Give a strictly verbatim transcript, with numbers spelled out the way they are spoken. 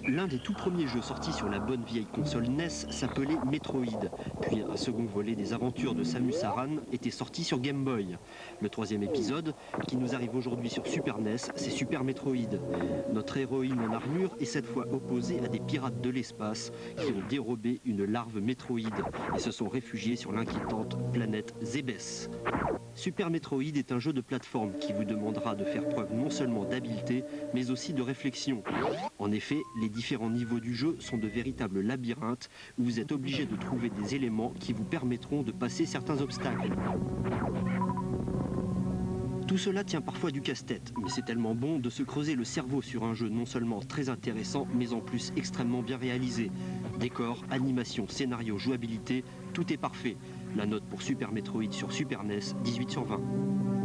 L'un des tout premiers jeux sortis sur la bonne vieille console N E S s'appelait Metroid, puis un second volet des aventures de Samus Aran était sorti sur Game Boy. Le troisième épisode, qui nous arrive aujourd'hui sur Super N E S, c'est Super Metroid. Notre héroïne en armure est cette fois opposée à des pirates de l'espace qui ont dérobé une larve Metroid et se sont réfugiés sur l'inquiétante planète Zebes. Super Metroid est un jeu de plateforme qui vous demandera de faire preuve non seulement d'habileté, mais aussi de réflexion. En effet, les différents niveaux du jeu sont de véritables labyrinthes où vous êtes obligé de trouver des éléments qui vous permettront de passer certains obstacles. Tout cela tient parfois du casse-tête, mais c'est tellement bon de se creuser le cerveau sur un jeu non seulement très intéressant, mais en plus extrêmement bien réalisé. Décor, animation, scénario, jouabilité, tout est parfait. La note pour Super Metroid sur Super N E S, dix-huit sur vingt.